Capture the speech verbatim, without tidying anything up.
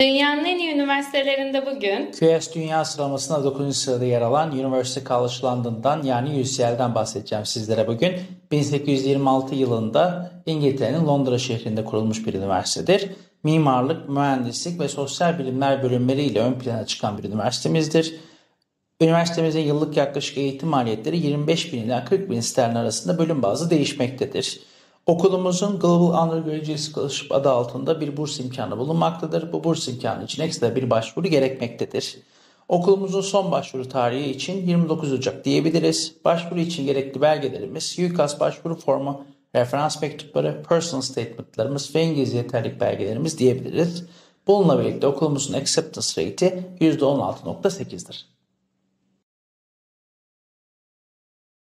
Dünyanın en iyi üniversitelerinde bugün Q S Dünya sıralamasında dokuzuncu sırada yer alan University College London'dan yani U C L'den bahsedeceğim sizlere bugün. bin sekiz yüz yirmi altı yılında İngiltere'nin Londra şehrinde kurulmuş bir üniversitedir. Mimarlık, mühendislik ve sosyal bilimler bölümleriyle ön plana çıkan bir üniversitemizdir. Üniversitemizin yıllık yaklaşık eğitim maliyetleri yirmi beş bin ila kırk bin sterlin arasında bölüm bazlı değişmektedir. Okulumuzun Global Undergraduate Scholarship adı altında bir burs imkanı bulunmaktadır. Bu burs imkanı için ekstra bir başvuru gerekmektedir. Okulumuzun son başvuru tarihi için yirmi dokuz Ocak diyebiliriz. Başvuru için gerekli belgelerimiz U C A S başvuru formu, referans mektupları, personal statement'larımız ve İngilizce yeterlilik belgelerimiz diyebiliriz. Bununla birlikte okulumuzun acceptance rate'i yüzde on altı nokta sekizdir.